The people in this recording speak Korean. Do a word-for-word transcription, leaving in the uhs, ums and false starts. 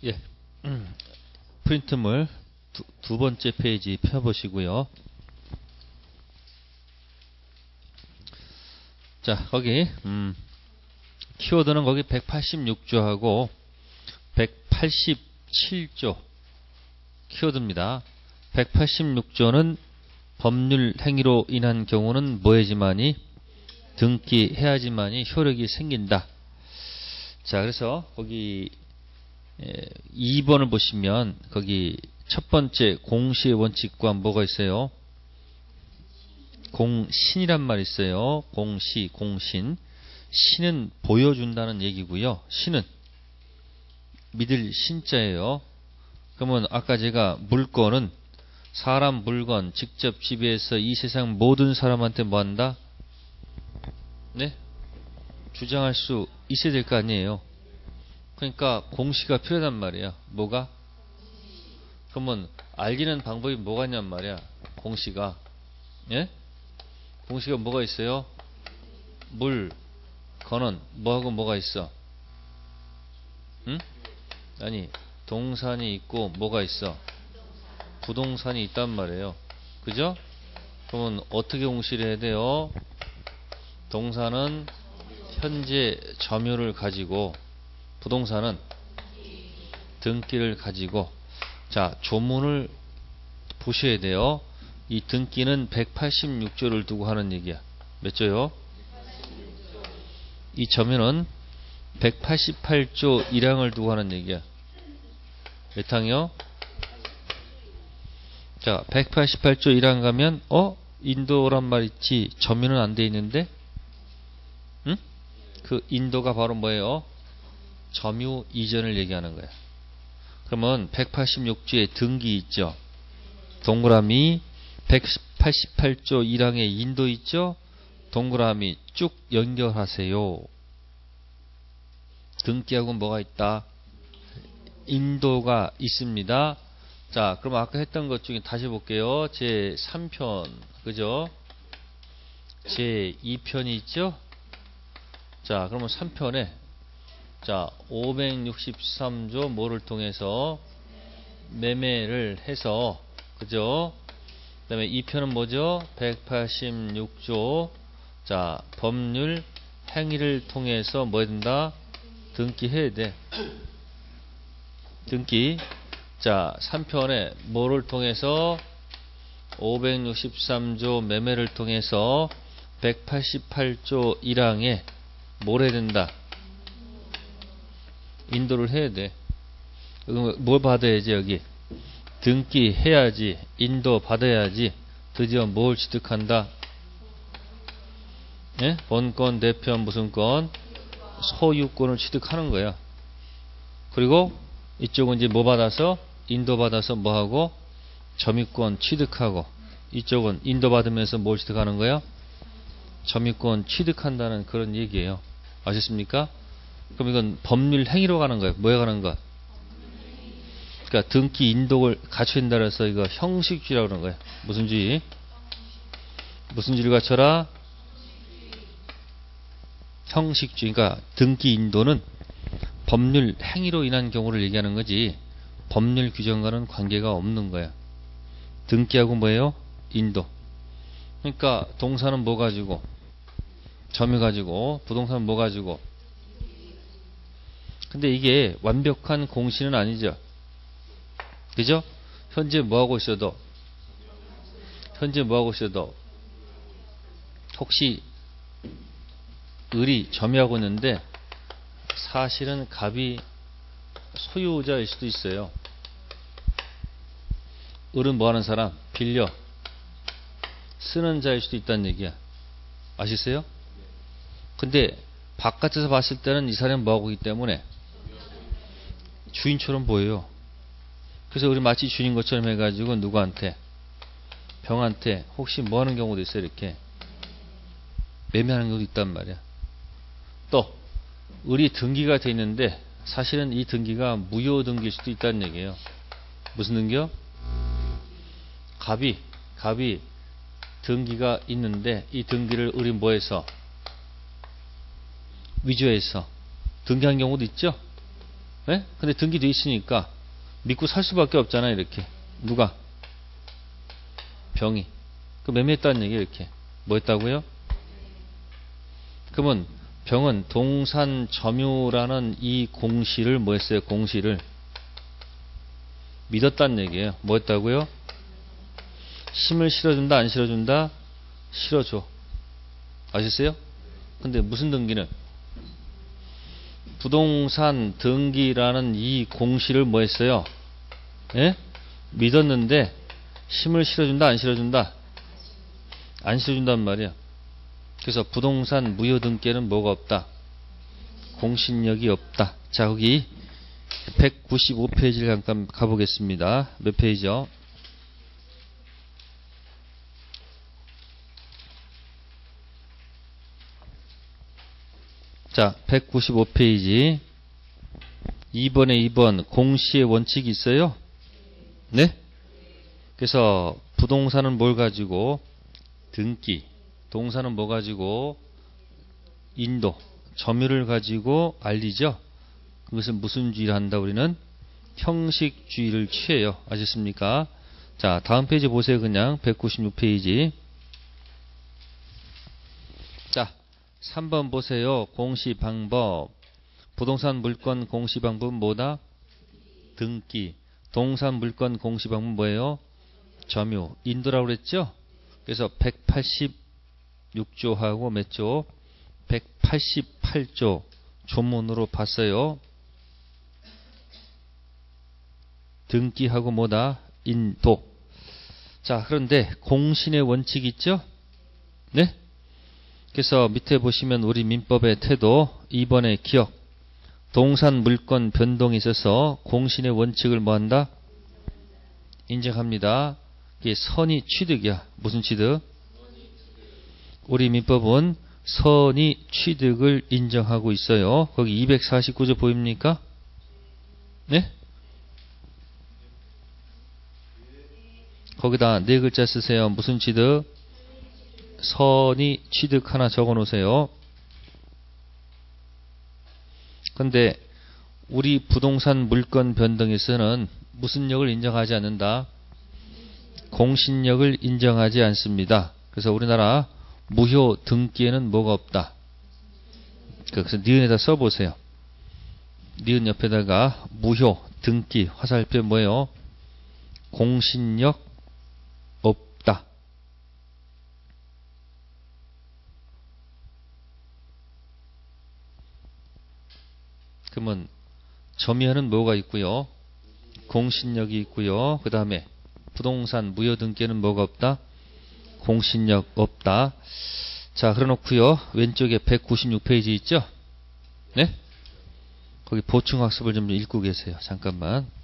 예. 음, 프린트물 두, 두 번째 페이지 펴보시고요. 자, 거기, 음, 키워드는 거기 백팔십육 조하고 백팔십칠 조 키워드입니다. 백팔십육 조는 법률 행위로 인한 경우는 뭐해야지만이 등기해야지만이 효력이 생긴다. 자, 그래서 거기 이 번을 보시면 거기 첫 번째 공시의 원칙과 뭐가 있어요? 공신이란 말이 있어요. 공시, 공신. 신은 보여준다는 얘기고요. 신은 믿을 신자예요. 그러면 아까 제가 물건은 사람, 물건 직접 지배해서 이 세상 모든 사람한테 뭐 한다? 네? 주장할 수 있어야 될 거 아니에요. 그러니까 공시가 필요하단 말이야. 뭐가? 그러면 알기는 방법이 뭐가 있냔 말이야. 공시가. 예? 공시가 뭐가 있어요? 물, 건은 뭐하고 뭐가 있어? 응? 아니, 동산이 있고 뭐가 있어? 부동산이 있단 말이에요. 그죠? 그러면 어떻게 공시를 해야 돼요? 동산은 현재 점유를 가지고 부동산은 등기를 가지고. 자, 조문을 보셔야 돼요. 이 등기는 백팔십육 조를 두고 하는 얘기야. 몇 조요? 이 점유는 백팔십팔 조 일 항을 두고 하는 얘기야. 몇 항이요? 자, 백팔십팔 조 일 항 가면 어? 인도란 말 있지. 점유는 안 돼 있는데? 응? 그 인도가 바로 뭐예요? 점유 이전을 얘기하는 거야. 그러면 백팔십육 조에 등기 있죠. 동그라미 백팔십팔 조 일 항에 인도 있죠. 동그라미 쭉 연결하세요. 등기하고 뭐가 있다? 인도가 있습니다. 자, 그럼 아까 했던 것 중에 다시 볼게요. 제삼 편, 그죠? 제이 편이 있죠? 자, 그러면 삼 편에 자, 오백육십삼 조 뭐를 통해서 매매를 해서, 그죠? 그 다음에 이 편은 뭐죠? 백팔십육 조 자, 법률 행위를 통해서 뭐 해야 된다? 등기해야 돼. 등기. 자, 삼 편에 뭐를 통해서? 오백육십삼 조 매매를 통해서 백팔십팔 조 일 항에 뭘 해야 된다? 인도를 해야 돼. 뭘 받아야지, 여기? 등기해야지. 인도 받아야지. 드디어 뭘 취득한다? 예? 본권, 대편, 무슨 권? 소유권을 취득하는 거야. 그리고 이쪽은 이제 뭐 받아서? 인도 받아서 뭐 하고? 점유권 취득하고. 이쪽은 인도 받으면서 뭘 취득하는 거야? 점유권 취득한다는 그런 얘기예요. 아셨습니까? 그럼 이건 법률 행위로 가는 거예요. 뭐에 가는 것? 그러니까 등기 인도를 갖춰야 된다 그래서 이거 형식주의라고 그러는 거예요. 무슨 주의? 무슨 주의를 갖춰라? 형식주의. 그러니까 등기 인도는 법률 행위로 인한 경우를 얘기하는 거지 법률 규정과는 관계가 없는 거야. 등기하고 뭐예요? 인도. 그러니까 동사는 뭐 가지고? 점유 가지고. 부동산은 뭐 가지고? 근데 이게 완벽한 공시는 아니죠. 그죠? 현재 뭐하고 있어도 현재 뭐하고 있어도 혹시 을이 점유하고 있는데 사실은 갑이 소유자일 수도 있어요. 을은 뭐하는 사람? 빌려 쓰는 자일 수도 있다는 얘기야. 아시세요? 근데 바깥에서 봤을 때는 이 사람이 뭐하고 있기 때문에 주인처럼 보여요. 그래서 우리 마치 주인 것처럼 해가지고 누구한테? 병한테 혹시 뭐 하는 경우도 있어요. 이렇게 매매하는 경우도 있단 말이야. 또 을이 등기가 돼 있는데 사실은 이 등기가 무효 등기일 수도 있다는 얘기예요. 무슨 등기요? 갑이 갑이 등기가 있는데 이 등기를 을이 뭐해서? 위조해서 등기한 경우도 있죠. 예? 근데 등기돼 있으니까 믿고 살 수밖에 없잖아요. 이렇게. 누가? 병이. 그 매매했다는 얘기예요. 이렇게. 뭐 했다고요? 그러면 병은 동산 점유라는 이 공시를 뭐 했어요? 공시를 믿었다는 얘기예요. 뭐 했다고요? 힘을 실어준다, 안 실어준다? 실어줘. 아셨어요? 근데 무슨 등기는? 부동산 등기라는 이 공시를 뭐 했어요? 예? 믿었는데 힘을 실어준다, 안 실어준다? 안 실어준단 말이야. 그래서 부동산 무효등기에는 뭐가 없다? 공신력이 없다. 자, 거기 백구십오 페이지를 잠깐 가보겠습니다. 몇 페이지요? 자, 백구십오 페이지 이 번에 이 번 공시의 원칙이 있어요? 네? 그래서 부동산은 뭘 가지고? 등기. 동산은 뭐 가지고? 인도. 점유를 가지고 알리죠? 그것은 무슨 주의를 한다? 우리는 형식주의를 취해요. 아셨습니까? 자, 다음 페이지 보세요. 그냥 백구십육 페이지. 자, 삼 번 보세요. 공시 방법. 부동산 물건 공시 방법은 뭐다? 등기. 동산 물건 공시 방법은 뭐예요? 점유. 인도라고 그랬죠? 그래서 백팔십육 조하고 몇 조? 백팔십팔 조 조문으로 봤어요. 등기하고 뭐다? 인도. 자, 그런데 공신의 원칙이 있죠? 네? 그래서 밑에 보시면 우리 민법의 태도 이 번의 기억. 동산 물건 변동이 있어서 공신의 원칙을 뭐한다? 인정합니다. 이게 선의 취득이야. 무슨 취득? 우리 민법은 선의 취득을 인정하고 있어요. 거기 이백사십구 조 보입니까? 네? 거기다 네 글자 쓰세요. 무슨 취득? 선의 취득 하나 적어 놓으세요. 근데 우리 부동산 물건 변동에서는 무슨 역을 인정하지 않는다? 공신력을 인정하지 않습니다. 그래서 우리나라 무효 등기에는 뭐가 없다. 그래서 니은에다 써보세요. 니은 옆에다가 무효 등기 화살표 뭐예요? 공신력 없다. 그러면 점유하는 뭐가 있고요? 공신력이 있고요. 그 다음에 부동산 무효 등기에는 뭐가 없다? 공신력 없다. 자, 그래놓고요. 왼쪽에 백구십육 페이지 있죠? 네? 거기 보충학습을 좀 읽고 계세요. 잠깐만.